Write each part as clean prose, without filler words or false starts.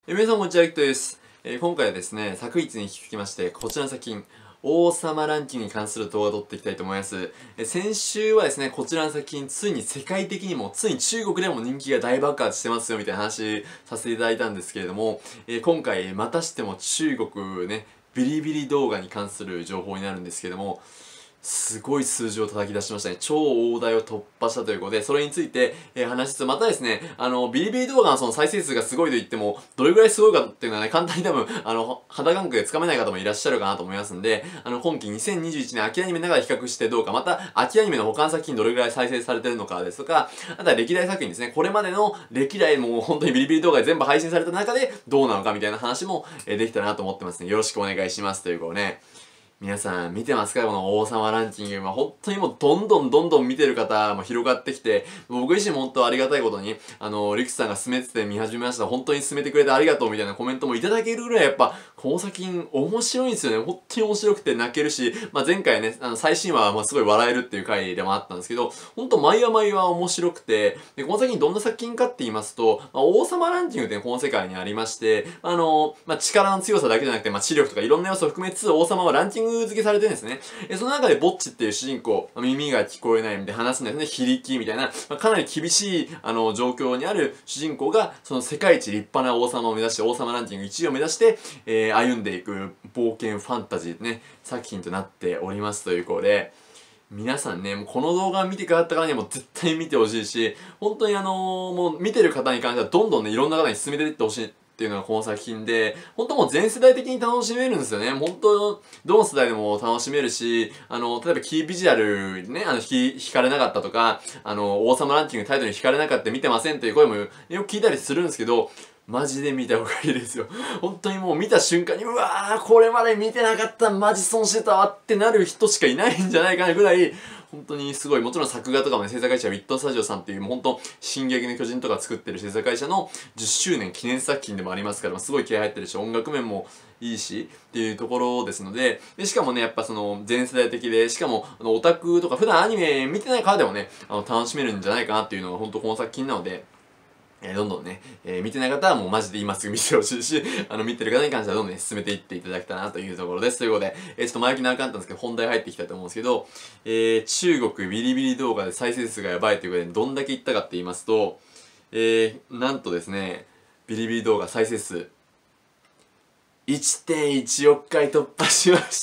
皆さんこんにちは、リクトです。今回はですね、昨日に引き続きまして、こちらの作品、王様ランキングに関する動画を撮っていきたいと思います。先週はですね、こちらの作品、ついに世界的にも、ついに中国でも人気が大爆発してますよ、みたいな話させていただいたんですけれども、今回、またしても中国ね、ビリビリ動画に関する情報になるんですけれども、すごい数字を叩き出しましたね。超大台を突破したということで、それについて、話しつつ、またですね、ビリビリ動画のその再生数がすごいと言っても、どれぐらいすごいかっていうのはね、簡単に多分、肌感覚でつかめない方もいらっしゃるかなと思いますんで、今期2021年秋アニメの中で比較してどうか、また、秋アニメの他の作品どれぐらい再生されてるのかですとか、あとは歴代作品ですね、これまでの歴代もう本当にビリビリ動画で全部配信された中で、どうなのかみたいな話も、できたらなと思ってますね。よろしくお願いしますということね。皆さん見てますかこの王様ランキング。本当にもうどんどん見てる方も広がってきて、僕自身も本当ありがたいことに、リクさんが勧めてて見始めました。本当に勧めてくれてありがとうみたいなコメントもいただけるぐらいやっぱ、この作品面白いんですよね。本当に面白くて泣けるし、前回ね、最新話はすごい笑えるっていう回でもあったんですけど、本当毎話毎話面白くて、で、この作品どんな作品かって言いますと、王様ランキングってこの世界にありまして、力の強さだけじゃなくて、知力とかいろんな要素を含めつつ、王様はランキング付けされてるんですね。その中でボッチっていう主人公、耳が聞こえないみたいな話すんですね。非力みたいな、かなり厳しい、状況にある主人公が、その世界一立派な王様を目指して、王様ランキング1位を目指して、歩んでいく冒険ファンタジーね、作品となっておりますということで、皆さんね、もうこの動画を見てくださった方にはもう絶対見てほしいし、本当にもう見てる方に関してはどんどんね、いろんな方に進めていってほしいっていうのがこの作品で、本当もう全世代的に楽しめるんですよね。本当、どの世代でも楽しめるし、例えばキービジュアルにね、惹かれなかったとか、王様ランキングタイトルに惹かれなかった見てませんという声もよく聞いたりするんですけど、マジで見た方がいいですよ。本当にもう見た瞬間に、うわー、これまで見てなかった、マジ損してたわってなる人しかいないんじゃないかなぐらい、本当にすごい、もちろん作画とかもね、制作会社ウィットスタジオさんっていう、もう本当、進撃の巨人とか作ってる制作会社の10周年記念作品でもありますから、すごい気合入ってるし、音楽面もいいし、っていうところですので、しかもね、やっぱその、全世代的で、しかも、オタクとか普段アニメ見てない方でもね、楽しめるんじゃないかなっていうのが本当この作品なので、どんどんね、見てない方はもうマジで今すぐ見てほしいし、見てる方に関してはどんどんね、進めていっていただけたらなというところです。ということで、ちょっと前置き長かったんですけど、本題入っていきたいと思うんですけど、中国ビリビリ動画で再生数がやばいということで、どんだけいったかって言いますと、なんとですね、ビリビリ動画再生数、1.1 億回突破しました。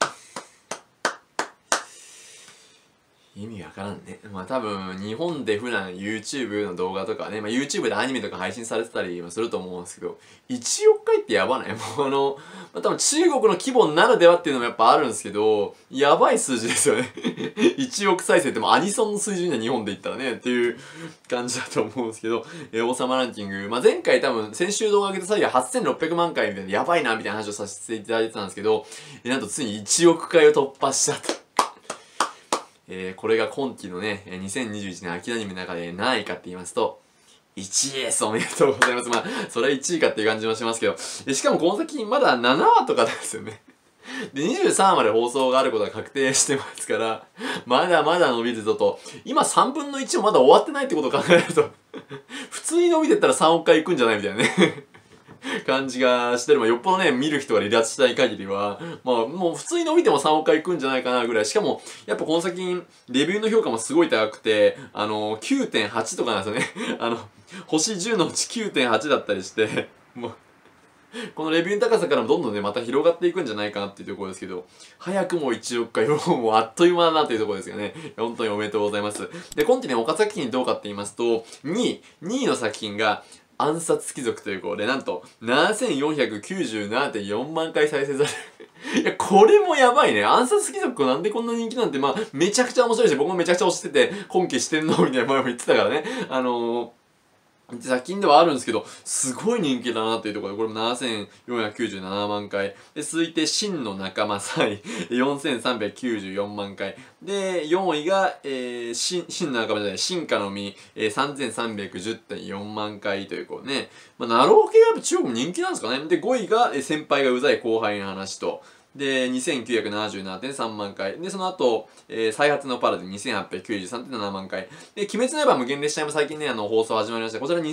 意味わからんね。多分、日本で普段 YouTube の動画とかね、YouTube でアニメとか配信されてたりもすると思うんですけど、1億回ってやばない？もう多分中国の規模ならではっていうのもやっぱあるんですけど、やばい数字ですよね。1億再生ってもアニソンの水準じゃ日本で言ったらね、っていう感じだと思うんですけど、王様ランキング、前回多分先週動画上げた際は8600万回みたいな、やばいなみたいな話をさせていただいてたんですけど、なんとついに1億回を突破したと。これが今期のね、2021年秋アニメの中で何位かって言いますと、1位です。おめでとうございます。それは1位かっていう感じもしますけど、しかもこの先まだ7話とかですよね。で、23話まで放送があることが確定してますから、まだまだ伸びるぞと、今3分の1もまだ終わってないってことを考えると、普通に伸びてったら3億回いくんじゃないみたいなね。感じがしてる。よっぽどね、見る人が離脱したい限りは、もう普通に伸びても3億回いくんじゃないかなぐらい。しかも、やっぱこの作品、レビューの評価もすごい高くて、9.8 とかなんですよね。星10のうち 9.8 だったりして、もう、このレビューの高さからもどんどんね、また広がっていくんじゃないかなっていうところですけど、早くも1億回、もうあっという間だなというところですよね。本当におめでとうございます。で、今期ね、他作品どうかって言いますと、2位の作品が、暗殺貴族ということで、なんと、7497.4 万回再生される。いや、これもやばいね。暗殺貴族なんでこんな人気なんて、めちゃくちゃ面白いし、僕もめちゃくちゃ推してて、今期してんのみたいな前も言ってたからね。作品ではあるんですけど、すごい人気だなっていうところで、これも7497万回。で、続いて、真の仲間3位、4394万回。で、4位が、真の仲間じゃない、進化の実、3310.4 万回という、こうね。ナロー系がやっぱ中国人気なんですかね。で、5位が、先輩がうざい後輩の話と。 で、2977.3万回。で、その後、再発のパラで2893.7万回。で、鬼滅の刃無限列車も最近ね、放送始まりました。こちら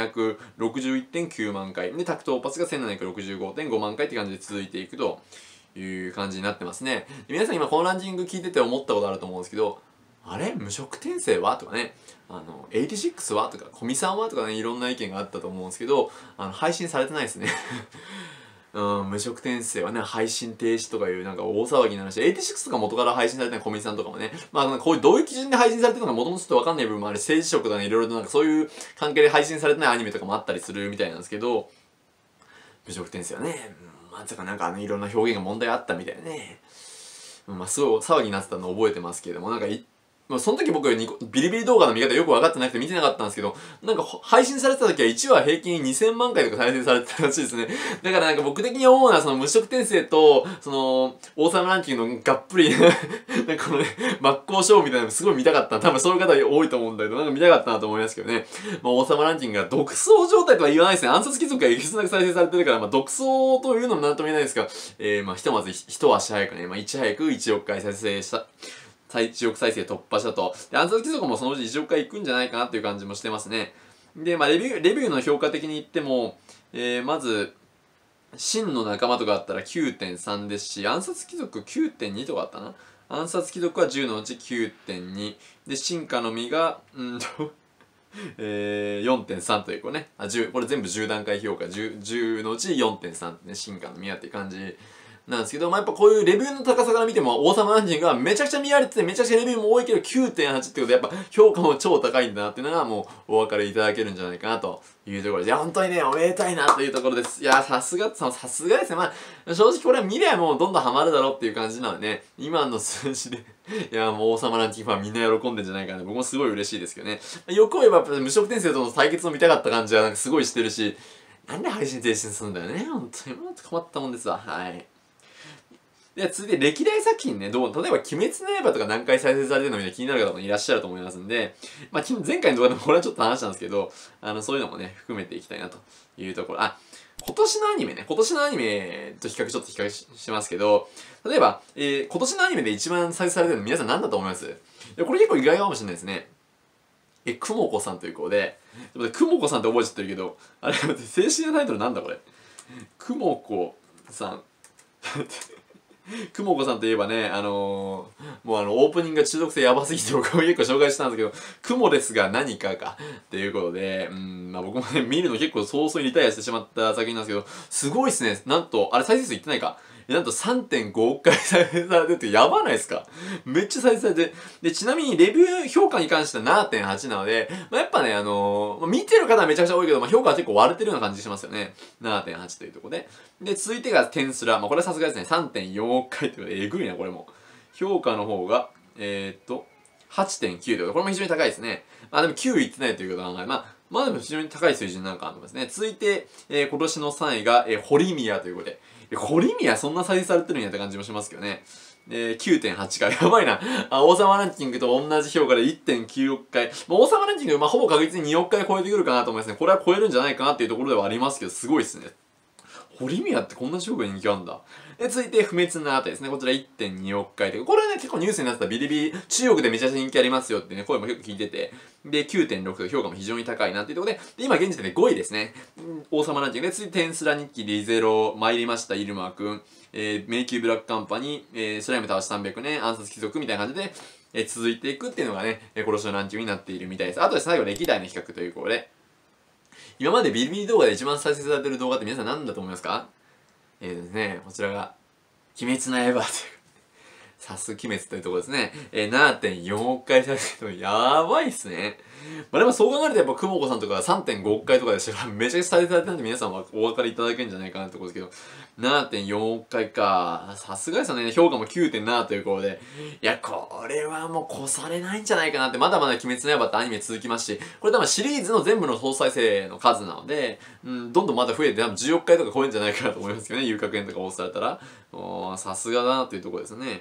2261.9万回。で、タクトオーパスが1765.5万回って感じで続いていくという感じになってますね。で皆さん今このランキング聞いてて思ったことあると思うんですけど、あれ無職転生はとかね、86はとか、古見さんはとかね、いろんな意見があったと思うんですけど、配信されてないですね。うん、無職転生はね、配信停止とかいうなんか大騒ぎになるし、86とか元から配信されてない小見さんとかもね、まあこういうどういう基準で配信されてるのかもともとちょっとわかんない部分もあるし、政治色とかね、いろいろとなんかそういう関係で配信されてないアニメとかもあったりするみたいなんですけど、無職転生はね、まさかなんかいろんな表現が問題あったみたいなね、まあすごい騒ぎになってたのを覚えてますけれども、なんかまあ、その時僕ビリビリ動画の見方よく分かってなくて見てなかったんですけど、なんか配信されてた時は1話平均2000万回とか再生されてたらしいですね。だからなんか僕的に思うのはその無職転生と、その、王様ランキングのがっぷりなんかこのね、真っ向勝負みたいなのすごい見たかった。多分そういう方多いと思うんだけど、なんか見たかったなと思いますけどね。まあ王様ランキングが独走状態とは言わないですね。暗殺貴族がいくつなく再生されてるから、まあ独走というのもなんとも言えないですが、まあひとまず一足早くね、まあいち早く1億回再生した。1億再生突破したと。で、暗殺貴族もそのうち1億回いくんじゃないかなっていう感じもしてますね。で、まあレビューの評価的に言っても、まず、真の仲間とかあったら 9.3 ですし、暗殺貴族 9.2 とかあったな。暗殺貴族は10のうち 9.2。で、進化の実が、4.3 というこれね、これ全部10段階評価、10のうち 4.3 ってね、進化の実やっていう感じなんですけど、まあ、やっぱこういうレビューの高さから見ても、王様ランキングがめちゃくちゃ見られてて、めちゃくちゃレビューも多いけど 9.8 ってことで、やっぱ評価も超高いんだなっていうのがもうお分かりいただけるんじゃないかなというところです。いや、本当にね、おめでたいなというところです。いや、さすがですね。まあ、正直これは見りゃもうどんどんハマるだろうっていう感じなのでね、今の数字でいや、もう王様ランキングファンみんな喜んでんじゃないかな。僕もすごい嬉しいですけどね。よく言えば、無職転生との対決を見たかった感じはなんかすごいしてるし、なんで配信停止するんだよね。本当に。もう困ったもんですわ。はい。で、続いて歴代作品ね、例えば鬼滅の刃とか何回再生されてるのみ気になる方もいらっしゃると思いますんで、まあ、前回の動画でもこれはちょっと話したんですけど、そういうのもね、含めていきたいなというところ。今年のアニメね、今年のアニメとちょっと比較しますけど、例えば、今年のアニメで一番再生されてるの皆さん何だと思います？これ結構意外かもしれないですね。くもこさんという子で、くもこさんって覚えちゃってるけど、あれ、正式なタイトルなんだこれ。くもこさん。くもこさんといえばね、もうオープニングが中毒性やばすぎて僕も結構紹介したんですけど、クモですが何かか、っていうことで、まあ僕もね、見るの結構早々にリタイアしてしまった作品なんですけど、すごいっすね。なんと、あれ再生数いってないか。なんと 3.5 億回再生されてるってやばないですか？めっちゃ再生されて。で、ちなみにレビュー評価に関しては 7.8 なので、まあ、やっぱね、見てる方はめちゃくちゃ多いけど、まあ、評価は結構割れてるような感じしますよね。7.8 というところで。で、続いてがテンスラ。まあ、これはさすがですね。3.4 億回ということで、えぐいな、これも。評価の方が、8.9 ということで、これも非常に高いですね。まあでも9いってないということは、まあでも非常に高い水準なんかありますね。続いて、今年の3位が、ホリミアということで、ホリミアそんな再生されてるんやって感じもしますけどね。9.8 回。やばいな。王様ランキングと同じ評価で 1.9 億回。王様ランキング、ほぼ確実に2億回超えてくるかなと思いますね。これは超えるんじゃないかなっていうところではありますけど、すごいですね。ホリミアってこんな中国に人気あるんだ。で、続いて、不滅の後ですね。こちら 1.2 億回という。これはね、結構ニュースになってたビリビリ、中国でめちゃくちゃ人気ありますよってね、声も結構聞いてて。で、9.6 と評価も非常に高いなっていうところで、今現時点で5位ですね。王様ランキングで、続いて、テンスラ日記リゼロ、参りました、イルマくん、迷宮ブラックカンパニー、スライム倒し300ね、暗殺貴族みたいな感じで、続いていくっていうのがね、今年のランキングになっているみたいです。あとで最後、歴代の比較ということで、今までビリビリ動画で一番再生されてる動画って皆さん何だと思いますか？ですね、こちらが、鬼滅の刃という、さす鬼滅というところですね。7.4 億回再生とやばいっすね。まあでもそう考えるとやっぱくもこさんとか 3.5 億回とかでしたらめちゃくちゃ再生されてるんで皆さんはお分かりいただけるんじゃないかなってことですけど、7.4 億回か。さすがですよね。評価も 9.7 ということで。いや、これはもう越されないんじゃないかなって。まだまだ鬼滅の刃ってアニメ続きますし、これ多分シリーズの全部の総再生の数なので、どんどんまだ増えて多分10億回とか超えるんじゃないかなと思いますけどね。遊郭園とか押されたら。さすがだなというところですね。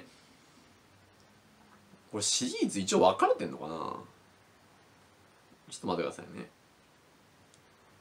これシリーズ一応分かれてんのかな。ちょっと待ってくださいね。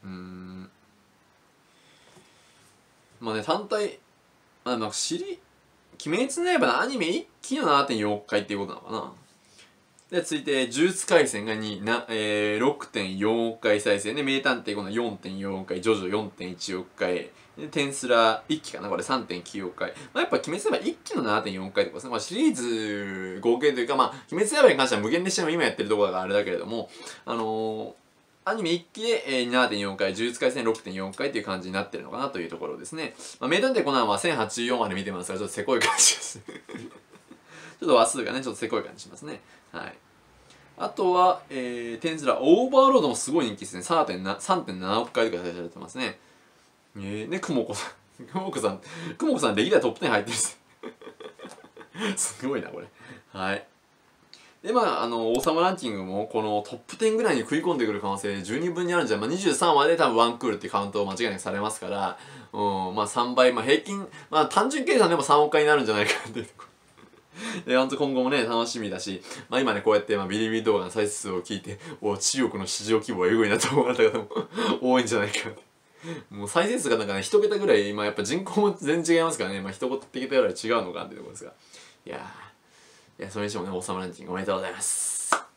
まあね、単体、まあ、 鬼滅の刃のアニメ一期の 7.4 億回っていうことなのかな。で、続いて、呪術廻戦が6.4 億回再生で、名探偵この 4.4 億回、ジョジョ 4.1 億回、で、テンスラ1期かなこれ 3.9 億回。まあ、やっぱ、鬼滅の刃1期の 7.4 億回ってことですね。まあ、シリーズ合計というか、まあ、鬼滅の刃に関しては無限列車も今やってるところだからあれだけれども、アニメ1期で、7.4 回、呪術廻戦 6.4 回っていう感じになってるのかなというところですね。まあ、名探偵コナンは1084まで見てますが、ちょっとせこい感じです。ちょっと話数がね、ちょっとせこい感じしますね。はい。あとは、テンスラ、オーバーロードもすごい人気ですね。3.7 億回とかされてますね。で、くもこさん。くもこさん、歴代トップ10入ってるんです。すごいな、これ。はい。で、まあ、王様ランキングも、このトップ10ぐらいに食い込んでくる可能性十二分にあるんじゃん。まあ、23話で多分ワンクールっていうカウントを間違いなくされますから、まあ3倍、まあ平均、まあ単純計算でも3億回になるんじゃないかっていうところ。で、ほんと今後もね、楽しみだし、まあ今ね、こうやって、まあビリビリ動画の再生数を聞いて、中国の市場規模はエグいなと思われた方も多いんじゃないかって。もう再生数がなんかね、一桁ぐらい、まあやっぱ人口も全然違いますからね、まあ一桁ぐらい違うのかっていうところですが。いや、それにしてもね、王様ランキングおめでとうございます。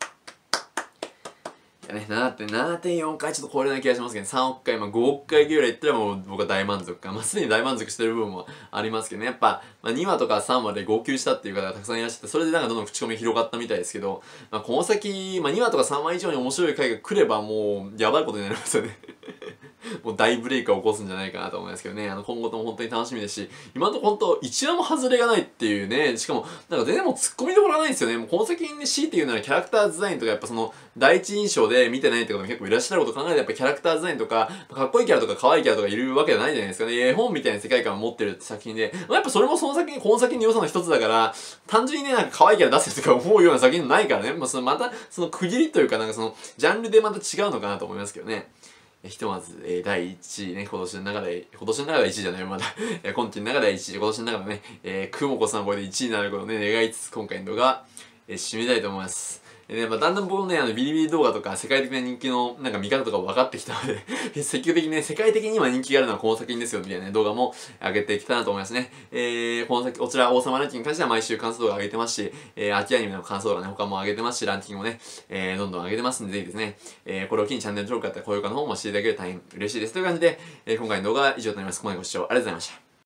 いやね、7.4 回ちょっと超えれない気がしますけど、3億回、まあ5億回ぐらいいったらもう僕は大満足か。まあすでに大満足してる部分もありますけどね、やっぱ、まあ、2話とか3話で号泣したっていう方がたくさんいらっしゃって、それでなんかどんどん口コミ広がったみたいですけど、まあこの先、まあ2話とか3話以上に面白い回が来ればもう、やばいことになりますよね。もう大ブレイクを起こすんじゃないかなと思いますけどね。今後とも本当に楽しみですし、今のところ本当、一話も外れがないっていうね、しかも、なんか全然もう突っ込みどころがないんですよね。もうこの先に強いて言うならキャラクターデザインとかやっぱその、第一印象で見てないってことも結構いらっしゃることを考えてやっぱキャラクターデザインとか、かっこいいキャラとか可愛いキャラとかいるわけじゃないじゃないですかね。絵本みたいな世界観を持ってる作品で、まあ、やっぱそれもその先に、この先の良さの一つだから、単純にね、なんか可愛いキャラ出せとか思うような作品ないからね。まあそのまた、その区切りというかなんかその、ジャンルでまた違うのかなと思いますけどね。ひとまず、第1位ね、今年の中で1位じゃないよ、まだ。今期の中で1位、今年の中でね、くもこさんこれで1位になることをね、願いつつ、今回の動画、締めたいと思います。まあ、だんだん僕もね、ビリビリ動画とか世界的な人気のなんか見方とか分かってきたので積極的にね、世界的に今人気があるのはこの作品ですよ、みたいな、ね、動画も上げていきたいなと思いますね。こちら、王様ランキングに関しては毎週感想動画上げてますし、秋アニメの感想動画ね、他も上げてますし、ランキングもね、どんどん上げてますんで、ぜひですね、これを機にチャンネル登録だったら高評価の方もしていただけると大変嬉しいです。という感じで、今回の動画は以上となります。今回ご視聴ありがとうございました。